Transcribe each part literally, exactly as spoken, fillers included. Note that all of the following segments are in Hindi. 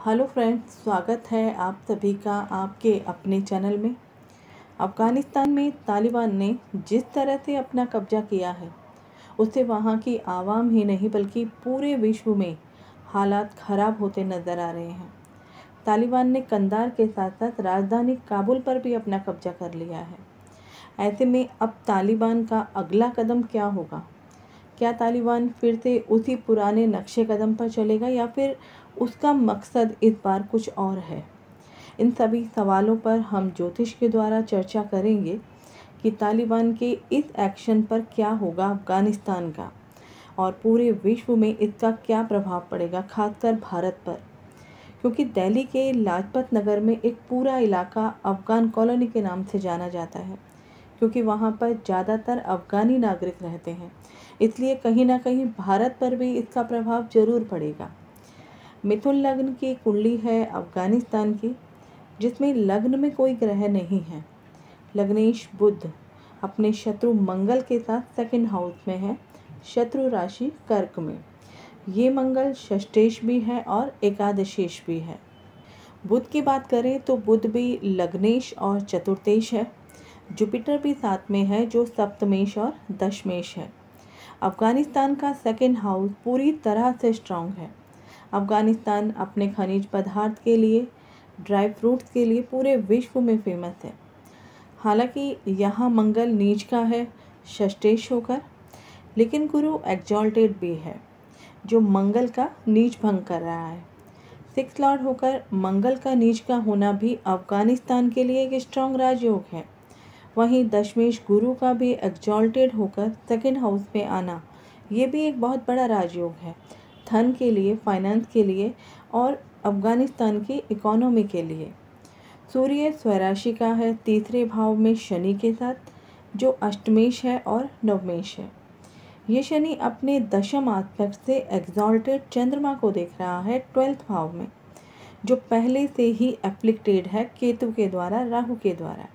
हेलो फ्रेंड्स, स्वागत है आप सभी का आपके अपने चैनल में। अफ़गानिस्तान में तालिबान ने जिस तरह से अपना कब्जा किया है उससे वहाँ की आवाम ही नहीं बल्कि पूरे विश्व में हालात ख़राब होते नज़र आ रहे हैं। तालिबान ने कंदार के साथ साथ राजधानी काबुल पर भी अपना कब्जा कर लिया है। ऐसे में अब तालिबान का अगला कदम क्या होगा? क्या तालिबान फिर से उसी पुराने नक्शे कदम पर चलेगा या फिर उसका मकसद इस बार कुछ और है? इन सभी सवालों पर हम ज्योतिष के द्वारा चर्चा करेंगे कि तालिबान के इस एक्शन पर क्या होगा अफ़गानिस्तान का और पूरे विश्व में इसका क्या प्रभाव पड़ेगा, खासकर भारत पर। क्योंकि दिल्ली के लाजपत नगर में एक पूरा इलाका अफ़गान कॉलोनी के नाम से जाना जाता है, क्योंकि वहाँ पर ज़्यादातर अफ़गानी नागरिक रहते हैं। इसलिए कहीं ना कहीं भारत पर भी इसका प्रभाव जरूर पड़ेगा। मिथुन लग्न की कुंडली है अफ़गानिस्तान की, जिसमें लग्न में कोई ग्रह नहीं है। लग्नेश बुध अपने शत्रु मंगल के साथ सेकंड हाउस में है, शत्रु राशि कर्क में। ये मंगल षष्ठेश भी है और एकादशेश भी है। बुध की बात करें तो बुध भी लग्नेश और चतुर्थेश है। जुपिटर भी साथ में है जो सप्तमेश और दशमेश है। अफ़गानिस्तान का सेकंड हाउस पूरी तरह से स्ट्रांग है। अफ़गानिस्तान अपने खनिज पदार्थ के लिए, ड्राई फ्रूट्स के लिए पूरे विश्व में फेमस है। हालांकि यहाँ मंगल नीच का है षष्ठेश होकर, लेकिन गुरु एक्सॉल्टेड भी है जो मंगल का नीच भंग कर रहा है। सिक्स लॉर्ड होकर मंगल का नीच का होना भी अफ़गानिस्तान के लिए एक स्ट्रांग राजयोग है। वहीं दशमेश गुरु का भी एक्सॉल्टेड होकर सेकंड हाउस में आना, ये भी एक बहुत बड़ा राजयोग है, धन के लिए, फाइनेंस के लिए और अफ़गानिस्तान की इकोनॉमी के लिए। सूर्य स्वराशि का है तीसरे भाव में शनि के साथ, जो अष्टमेश है और नवमेश है। ये शनि अपने दशम आस्पेक्ट से एक्सॉल्टेड चंद्रमा को देख रहा है ट्वेल्थ भाव में, जो पहले से ही एफ्लिक्टेड है केतु के द्वारा, राहु के द्वारा।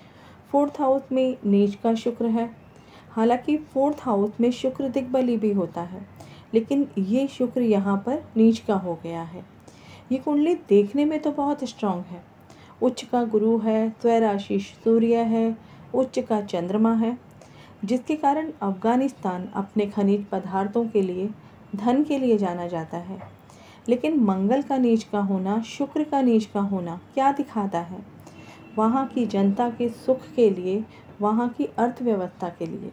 फोर्थ हाउस में नीच का शुक्र है। हालांकि फोर्थ हाउस में शुक्र दिग्बली भी होता है, लेकिन ये शुक्र यहाँ पर नीच का हो गया है। ये कुंडली देखने में तो बहुत स्ट्रांग है। उच्च का गुरु है, स्वराशि सूर्य है, उच्च का चंद्रमा है, जिसके कारण अफ़गानिस्तान अपने खनिज पदार्थों के लिए, धन के लिए जाना जाता है। लेकिन मंगल का नीच का होना, शुक्र का नीच का होना क्या दिखाता है? वहाँ की जनता के सुख के लिए, वहाँ की अर्थव्यवस्था के लिए।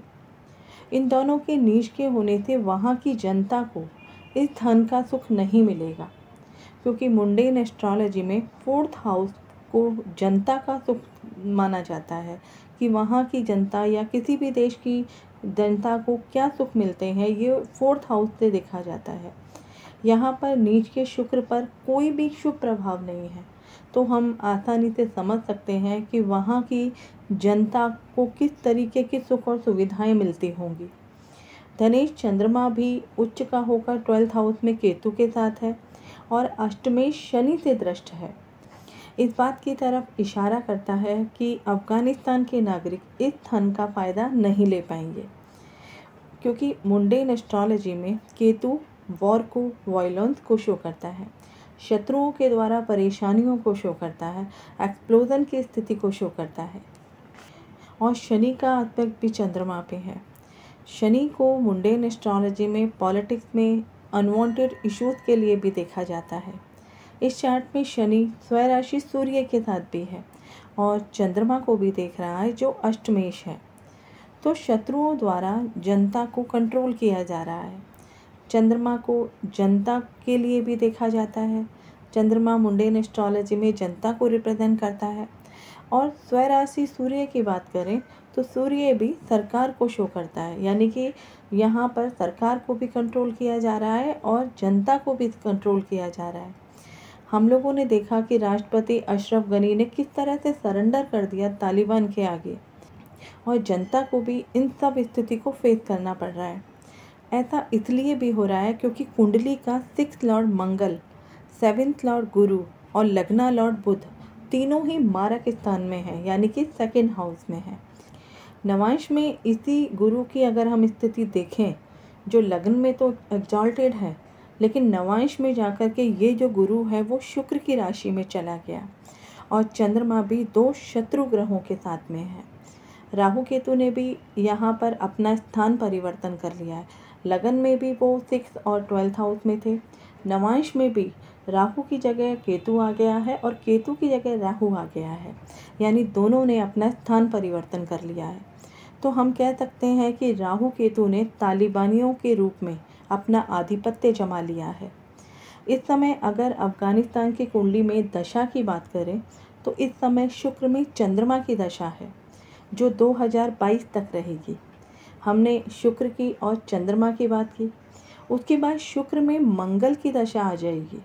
इन दोनों के नीच के होने से वहाँ की जनता को इस धन का सुख नहीं मिलेगा, क्योंकि मुंडेन एस्ट्रोलॉजी में फोर्थ हाउस को जनता का सुख माना जाता है कि वहाँ की जनता या किसी भी देश की जनता को क्या सुख मिलते हैं, ये फोर्थ हाउस से देखा जाता है। यहाँ पर नीच के शुक्र पर कोई भी शुभ प्रभाव नहीं है, तो हम आसानी से समझ सकते हैं कि वहाँ की जनता को किस तरीके की सुख और सुविधाएं मिलती होंगी। धनेश चंद्रमा भी उच्च का होकर ट्वेल्थ हाउस में केतु के साथ है और अष्टमेश शनि से दृष्ट है। इस बात की तरफ इशारा करता है कि अफ़गानिस्तान के नागरिक इस धन का फ़ायदा नहीं ले पाएंगे, क्योंकि मुंडेन एस्ट्रोलॉजी में केतु वॉर को, वायलेंस को शो करता है, शत्रुओं के द्वारा परेशानियों को शो करता है, एक्सप्लोजन की स्थिति को शो करता है। और शनि का एस्पेक्ट भी चंद्रमा पे है। शनि को मुंडेन एस्ट्रोलॉजी में पॉलिटिक्स में अनवांटेड इश्यूज के लिए भी देखा जाता है। इस चार्ट में शनि स्वराशि सूर्य के साथ भी है और चंद्रमा को भी देख रहा है जो अष्टमेश है। तो शत्रुओं द्वारा जनता को कंट्रोल किया जा रहा है। चंद्रमा को जनता के लिए भी देखा जाता है। चंद्रमा मुंडेन एस्ट्रोलॉजी में जनता को रिप्रेजेंट करता है। और स्वराशि सूर्य की बात करें तो सूर्य भी सरकार को शो करता है, यानी कि यहाँ पर सरकार को भी कंट्रोल किया जा रहा है और जनता को भी कंट्रोल किया जा रहा है। हम लोगों ने देखा कि राष्ट्रपति अशरफ गनी ने किस तरह से सरेंडर कर दिया तालिबान के आगे, और जनता को भी इन सब स्थिति को फेस करना पड़ रहा है। ऐसा इसलिए भी हो रहा है क्योंकि कुंडली का six lord Mangal, seventh lord Guru और लग्ना लॉर्ड बुध तीनों ही मारक स्थान में है, यानी कि सेकंड हाउस में है। नवांश में इसी गुरु की अगर हम स्थिति देखें, जो लग्न में तो एक्सॉल्टेड है, लेकिन नवांश में जाकर के ये जो गुरु है वो शुक्र की राशि में चला गया और चंद्रमा भी दो शत्रु ग्रहों के साथ में है। राहु केतु ने भी यहाँ पर अपना स्थान परिवर्तन कर लिया है। लगन में भी वो सिक्स और ट्वेल्थ हाउस में थे, नवांश में भी राहु की जगह केतु आ गया है और केतु की जगह राहु आ गया है, यानी दोनों ने अपना स्थान परिवर्तन कर लिया है। तो हम कह सकते हैं कि राहु केतु ने तालिबानियों के रूप में अपना आधिपत्य जमा लिया है। इस समय अगर अफ़गानिस्तान की कुंडली में दशा की बात करें तो इस समय शुक्र में चंद्रमा की दशा है जो दो हज़ार बाईस तक रहेगी। हमने शुक्र की और चंद्रमा की बात की। उसके बाद शुक्र में मंगल की दशा आ जाएगी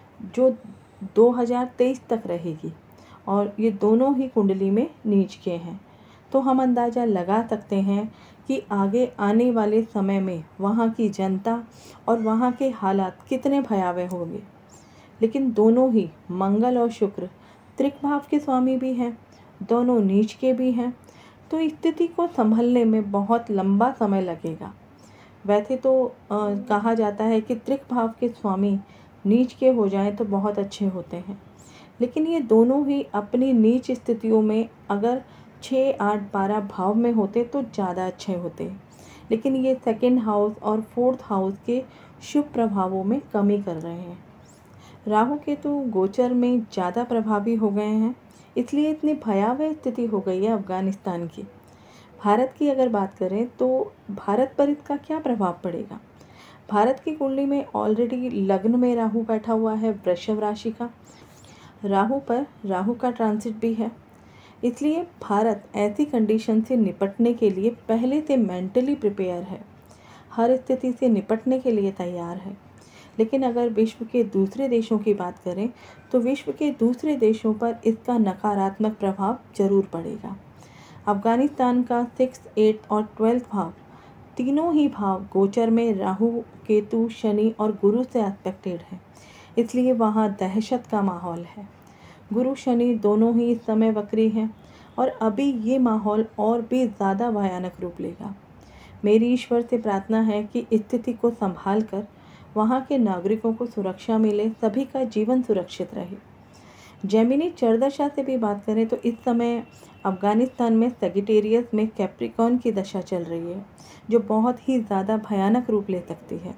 जो दो हज़ार तेईस तक रहेगी और ये दोनों ही कुंडली में नीच के हैं। तो हम अंदाज़ा लगा सकते हैं कि आगे आने वाले समय में वहाँ की जनता और वहाँ के हालात कितने भयावह होंगे। लेकिन दोनों ही मंगल और शुक्र त्रिक भाव के स्वामी भी हैं, दोनों नीच के भी हैं, तो स्थिति को संभलने में बहुत लंबा समय लगेगा। वैसे तो आ, कहा जाता है कि त्रिक भाव के स्वामी नीच के हो जाएं तो बहुत अच्छे होते हैं, लेकिन ये दोनों ही अपनी नीच स्थितियों में अगर छः आठ बारह भाव में होते तो ज़्यादा अच्छे होते, लेकिन ये सेकंड हाउस और फोर्थ हाउस के शुभ प्रभावों में कमी कर रहे हैं। राहु केतु गोचर में ज़्यादा प्रभावी हो गए हैं, इसलिए इतनी भयावह स्थिति हो गई है अफ़गानिस्तान की। भारत की अगर बात करें तो भारत पर इसका क्या प्रभाव पड़ेगा। भारत की कुंडली में ऑलरेडी लग्न में राहु बैठा हुआ है वृषभ राशि का, राहु पर राहु का ट्रांसिट भी है, इसलिए भारत ऐसी कंडीशन से निपटने के लिए पहले से मेंटली प्रिपेयर है, हर स्थिति से निपटने के लिए तैयार है। लेकिन अगर विश्व के दूसरे देशों की बात करें तो विश्व के दूसरे देशों पर इसका नकारात्मक प्रभाव जरूर पड़ेगा। अफ़गानिस्तान का सिक्स एट और ट्वेल्थ भाव, तीनों ही भाव गोचर में राहु केतु शनि और गुरु से एस्पेक्टेड है, इसलिए वहाँ दहशत का माहौल है। गुरु शनि दोनों ही इस समय वक्री हैं और अभी ये माहौल और भी ज़्यादा भयानक रूप लेगा। मेरी ईश्वर से प्रार्थना है कि स्थिति को संभाल कर वहाँ के नागरिकों को सुरक्षा मिले, सभी का जीवन सुरक्षित रहे। जेमिनी चरदशा से भी बात करें तो इस समय अफ़गानिस्तान में सैजिटेरियस में कैप्रिकॉर्न की दशा चल रही है जो बहुत ही ज़्यादा भयानक रूप ले सकती है।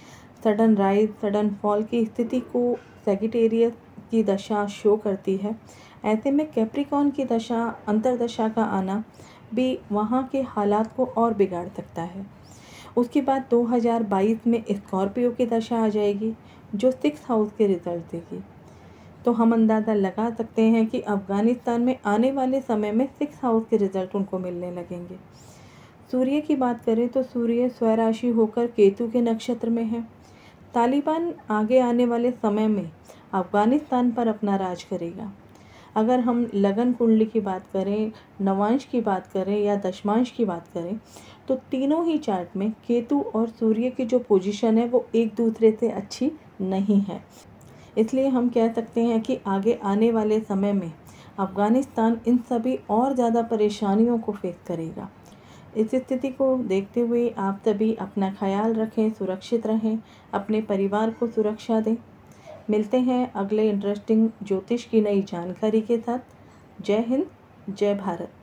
सडन राइज सडन फॉल की स्थिति को सैजिटेरियस की दशा शो करती है। ऐसे में कैप्रिकॉर्न की दशा अंतरदशा का आना भी वहाँ के हालात को और बिगाड़ सकता है। उसके बाद दो हज़ार बाईस में स्कॉर्पियो की दशा आ जाएगी जो सिक्स हाउस के रिजल्ट देगी। तो हम अंदाज़ा लगा सकते हैं कि अफ़गानिस्तान में आने वाले समय में सिक्स हाउस के रिजल्ट उनको मिलने लगेंगे। सूर्य की बात करें तो सूर्य स्वराशि होकर केतु के नक्षत्र में है। तालिबान आगे आने वाले समय में अफ़गानिस्तान पर अपना राज करेगा। अगर हम लगन कुंडली की बात करें, नवांश की बात करें या दशमांश की बात करें तो तीनों ही चार्ट में केतु और सूर्य की जो पोजीशन है वो एक दूसरे से अच्छी नहीं है, इसलिए हम कह सकते हैं कि आगे आने वाले समय में अफ़गानिस्तान इन सभी और ज़्यादा परेशानियों को फेस करेगा। इस स्थिति को देखते हुए आप सभी अपना ख्याल रखें, सुरक्षित रहें, अपने परिवार को सुरक्षा दें। मिलते हैं अगले इंटरेस्टिंग ज्योतिष की नई जानकारी के साथ। जय हिंद, जय भारत।